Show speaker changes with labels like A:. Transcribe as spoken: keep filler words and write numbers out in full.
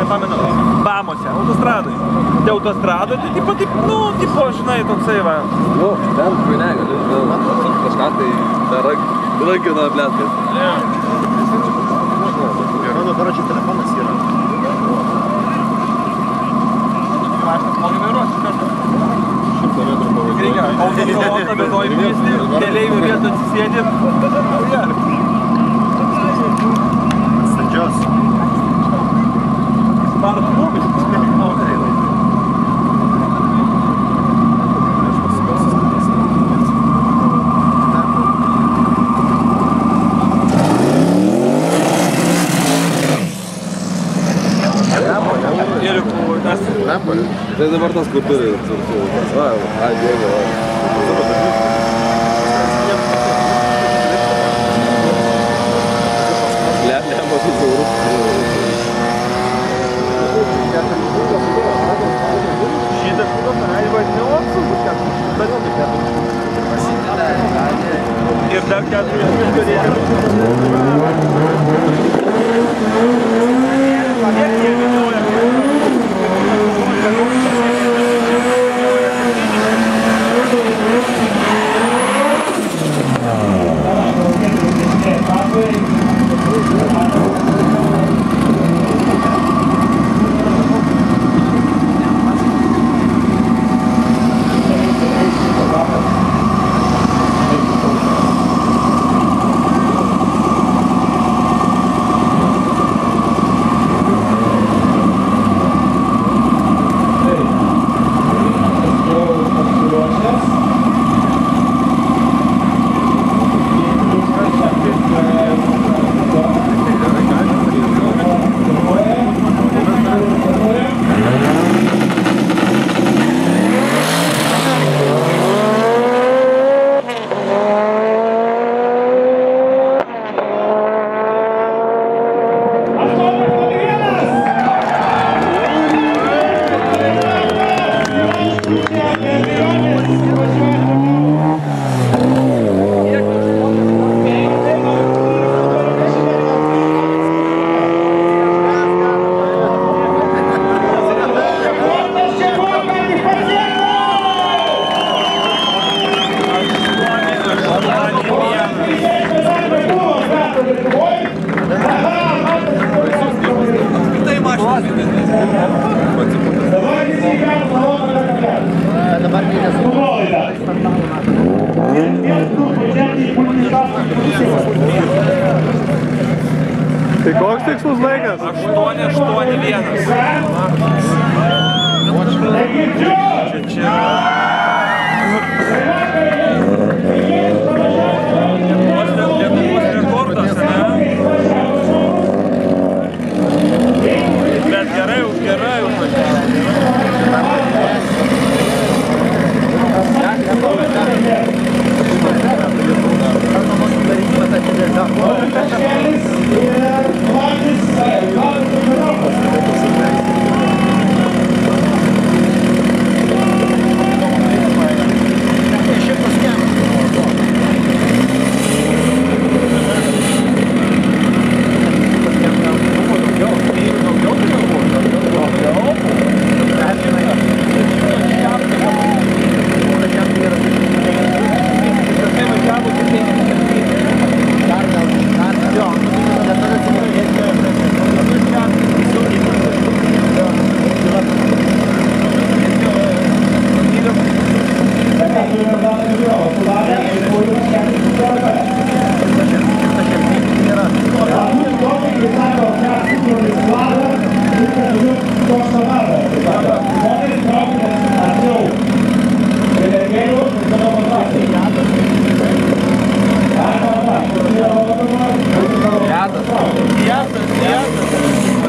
A: nepamenu, Bamose, autostradai. Tai autostradai, tai tipo, taip, nu, tipo, žinai, toksai va.
B: Nu, ten, kai negali, kažką tai ragina, blėt, kaip.
C: Yra dabar čia telefonas yra.
A: Aš tas mokai vairuosi kartą.
C: Šimtą metrų pavadinti.
A: Reikia autopilotą bėdoj kviesti, keleivių vietą atsisėdėm.
C: Sandžios.
A: Smart mobil.
B: Tai dabar tas, kur turi. Va, ai, dėgo. Lemą su siauru.
A: Šitą kūdą pareidžiu, ne apsaugus keturių. Ir dar keturių turėtų.
D: Tai koks tikslus laikas?
A: aštuoni aštuoni vienas. Čia čia. Lietuvos rekordas, ne? Bet gerai, už gerai, už Yes, yes, yes.